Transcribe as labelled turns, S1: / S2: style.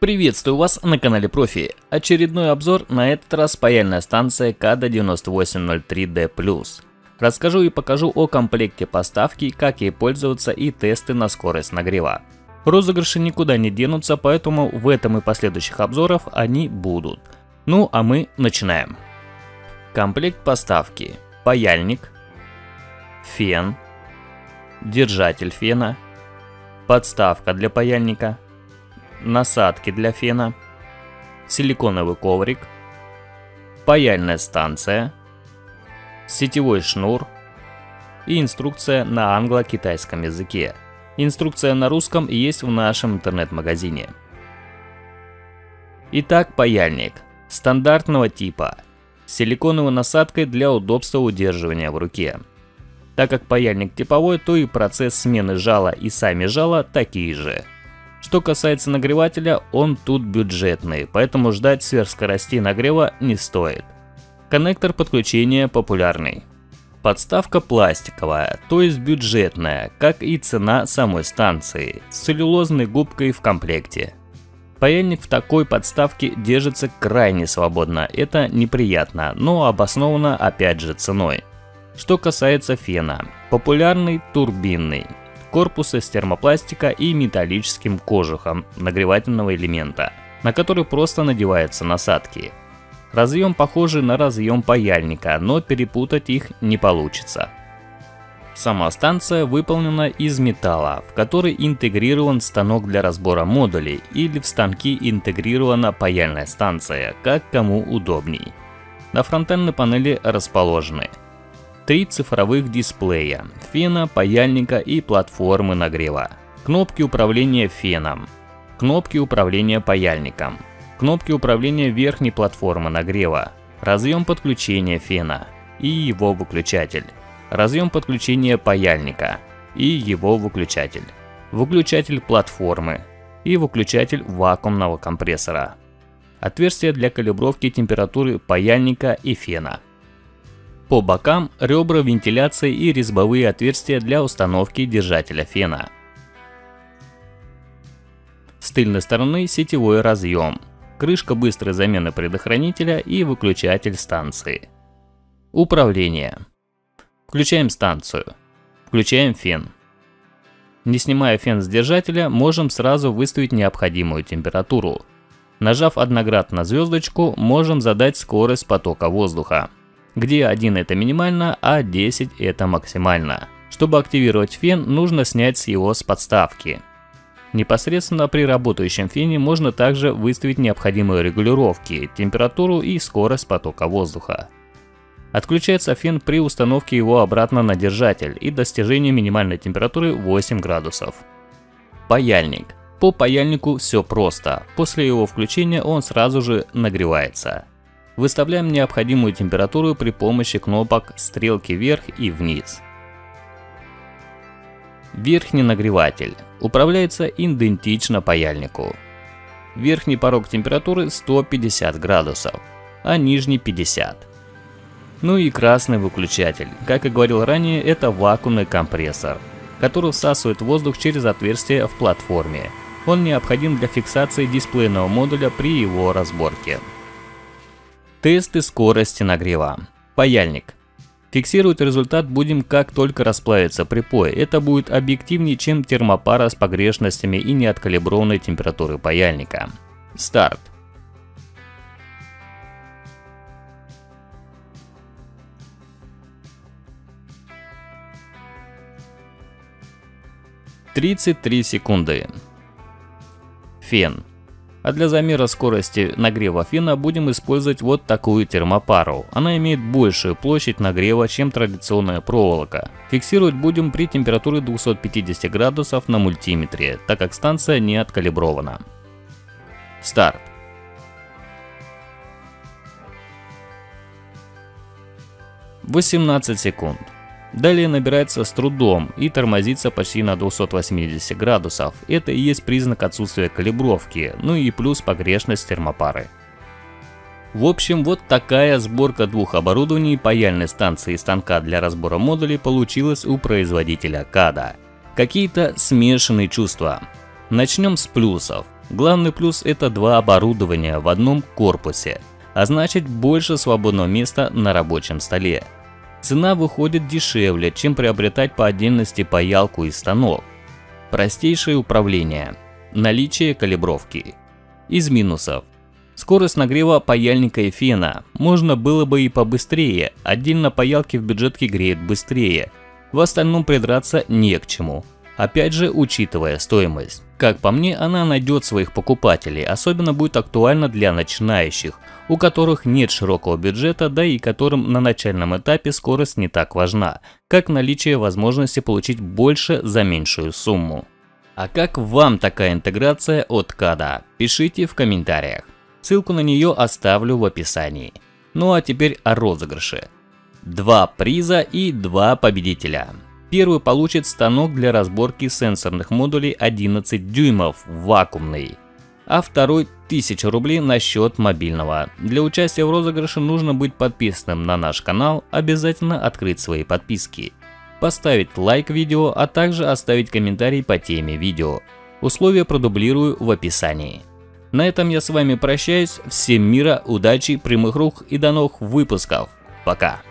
S1: Приветствую вас на канале Профи. Очередной обзор, на этот раз паяльная станция CADA9803D+. Расскажу и покажу о комплекте поставки, как ей пользоваться и тесты на скорость нагрева. Розыгрыши никуда не денутся, поэтому в этом и последующих обзорах они будут. Ну а мы начинаем. Комплект поставки: паяльник, фен, держатель фена, подставка для паяльника, насадки для фена, силиконовый коврик, паяльная станция, сетевой шнур и инструкция на англо-китайском языке. Инструкция на русском есть в нашем интернет-магазине. Итак, паяльник стандартного типа, с силиконовой насадкой для удобства удерживания в руке. Так как паяльник типовой, то и процесс смены жала и сами жала такие же. Что касается нагревателя, он тут бюджетный, поэтому ждать сверхскоростей нагрева не стоит. Коннектор подключения популярный. Подставка пластиковая, то есть бюджетная, как и цена самой станции, с целлюлозной губкой в комплекте. Паяльник в такой подставке держится крайне свободно, это неприятно, но обосновано опять же ценой. Что касается фена, популярный турбинный. Корпус из термопластика и металлическим кожухом нагревательного элемента, на который просто надеваются насадки. Разъем похожий на разъем паяльника, но перепутать их не получится. Сама станция выполнена из металла, в который интегрирован станок для разбора модулей, или в станки интегрирована паяльная станция, как кому удобней. На фронтальной панели расположены 3 цифровых дисплея, фена, паяльника и платформы нагрева, кнопки управления феном, кнопки управления паяльником, кнопки управления верхней платформы нагрева, разъем подключения фена и его выключатель, разъем подключения паяльника и его выключатель, выключатель платформы и выключатель вакуумного компрессора, отверстие для калибровки температуры паяльника и фена. По бокам ребра вентиляции и резьбовые отверстия для установки держателя фена. С тыльной стороны сетевой разъем, крышка быстрой замены предохранителя и выключатель станции. Управление. Включаем станцию. Включаем фен. Не снимая фен с держателя, можем сразу выставить необходимую температуру. Нажав однократно звездочку, можем задать скорость потока воздуха, где 1 это минимально, а 10 это максимально. Чтобы активировать фен, нужно снять его с подставки. Непосредственно при работающем фене можно также выставить необходимые регулировки, температуру и скорость потока воздуха. Отключается фен при установке его обратно на держатель и достижении минимальной температуры 8 градусов. Паяльник. По паяльнику все просто, после его включения он сразу же нагревается. Выставляем необходимую температуру при помощи кнопок стрелки вверх и вниз. Верхний нагреватель управляется идентично паяльнику. Верхний порог температуры 150 градусов, а нижний 50. Ну и красный выключатель. Как и говорил ранее, это вакуумный компрессор, который всасывает воздух через отверстие в платформе. Он необходим для фиксации дисплейного модуля при его разборке. Тесты скорости нагрева. Паяльник. Фиксировать результат будем, как только расплавится припой. Это будет объективнее, чем термопара с погрешностями и неоткалиброванной температуры паяльника. Старт. «33 секунды». Фен. А для замера скорости нагрева фена будем использовать вот такую термопару. Она имеет большую площадь нагрева, чем традиционная проволока. Фиксировать будем при температуре 250 градусов на мультиметре, так как станция не откалибрована. Старт. «18 секунд». Далее набирается с трудом и тормозится почти на 280 градусов. Это и есть признак отсутствия калибровки, ну и плюс погрешность термопары. В общем, вот такая сборка двух оборудований паяльной станции и станка для разбора модулей получилась у производителя CADA. Какие-то смешанные чувства. Начнем с плюсов. Главный плюс – это 2 оборудования в одном корпусе, а значит больше свободного места на рабочем столе. Цена выходит дешевле, чем приобретать по отдельности паялку и станок. Простейшее управление. Наличие калибровки. Из минусов. Скорость нагрева паяльника и фена. Можно было бы и побыстрее, отдельно паялки в бюджетке греют быстрее. В остальном придраться не к чему. Опять же, учитывая стоимость. Как по мне, она найдет своих покупателей, особенно будет актуально для начинающих, у которых нет широкого бюджета, да и которым на начальном этапе скорость не так важна, как наличие возможности получить больше за меньшую сумму. А как вам такая интеграция от КАДа? Пишите в комментариях. Ссылку на нее оставлю в описании. Ну а теперь о розыгрыше. 2 приза и 2 победителя. Первый получит станок для разборки сенсорных модулей 11 дюймов вакуумный, а второй 1000 рублей на счет мобильного. Для участия в розыгрыше нужно быть подписанным на наш канал, обязательно открыть свои подписки, поставить лайк видео, а также оставить комментарий по теме видео. Условия продублирую в описании. На этом я с вами прощаюсь. Всем мира, удачи, прямых рук и до новых выпусков. Пока.